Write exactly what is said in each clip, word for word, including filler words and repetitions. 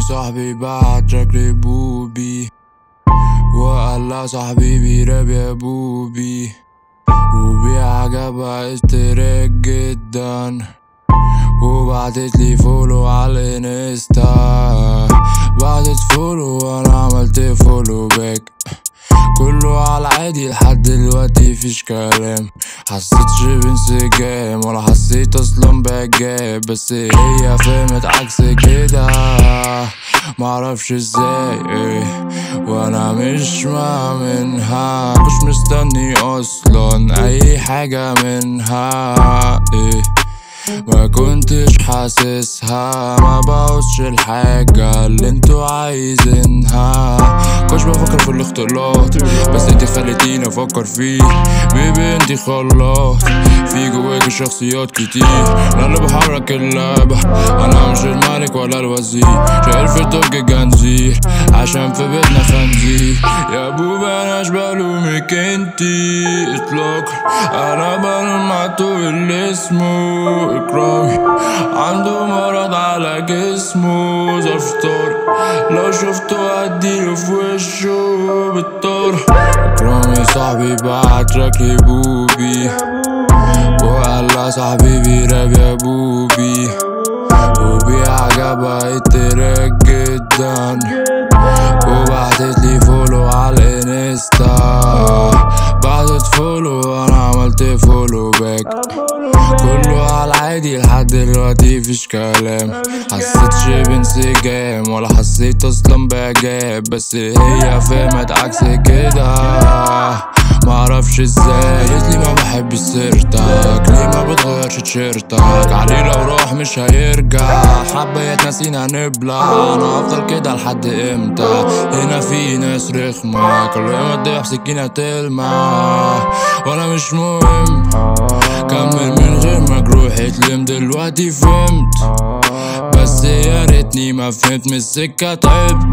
صاحبي بعت شكلي بوبي وقال لا صاحبي بيراب يا بوبي، بوبي عجبها استريك جدا وبعتتلي فولو على الانستا، بعتت فولو وانا عملت فولو باك، كله على العادي لحد دلوقتي فيش كلام، حسيتش بانسجام ولا حسيت اصلا بعجاب، بس هي فهمت عكس كده معرفش ازاي ايه، وانا مش مؤمنها مش مستني اصلا اي حاجة منها ايه، ما كنتش حاسسها ما بقصش الحاجة اللي انتوا عايزينها، كنتش بفكر في الاختلاط بس انتي خليتيني افكر فيه، بيبي انتي خلاط في جواك شخصيات كتير، انا اللي بحرك اللعبة انا مش الملك ولا الوزير، شايل في الدرج جنزير عشان في بيتنا خنزير، يا بوبا انا مش بلومك انتي اطلاقا، انا بلوم عطو اللي اسمه إكرامي عنده مرض على جسمه ظرف طارئ، لو شفته هديله في وشه بالطارئ، إكرامي صاحبي بعت شكلي بوبي وقال لا صاحبي بيراب يا بوبي، بوبي عجبها التراك جدا وبعتتلي فولو على الانستا، بعتت فولو وانا عملت فولو باك، كله على العادي لحد دلوقتي فيش كلام، حسيتش بانسجام ولا حسيت اصلا بعجاب، بس هي فهمت عكس كده معرفش ازاي، قالتلي ما بحبش سيرتك ليه ما بتغيرش تيشيرتك، عليه لو راح مش هيرجع، حبيت ناسينا نبلع، انا هفضل كده لحد امتى، هنا في ناس رخمة كل يوم اديها بسكينة تلمع وانا مش مهم، كمل من غير ما جروح اتلم دلوقتي فهمت، بس يا ريتني ما فهمت من السكة تعبت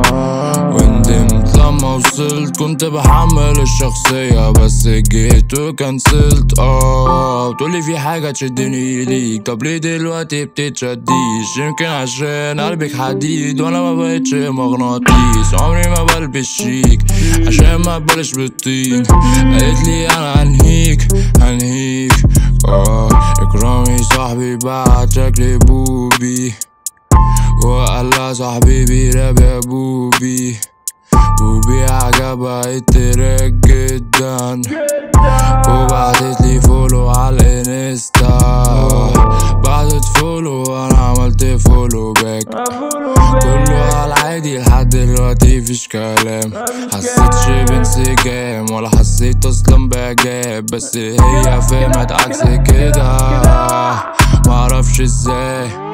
وندمت لما وصلت، كنت بحمل الشخصية بس جيت وكنسلت، اه بتقولي في حاجة تشدني ليك، طب ليه دلوقتي بتتشديش، يمكن عشان قلبك حديد وانا ما بقتش مغناطيس، عمري ما بلبس شيك عشان ما بلش بالطين، قالتلي انا هنهيك هنهيك اه، إكرامي صاحبي بعت شكلي بوبي وقال لا صاحبي بيراب يا بوبي، بوبي عجبها التراك جدا وبعتتلي فولو على الانستا، بعتت فولو وانا عملت فولو باك، كله على العادي لحد دلوقتي فيش كلام، حسيتش بانسجام ولا حسيت اصلا بعجاب، بس هي فهمت عكس كده معرفش ازاي.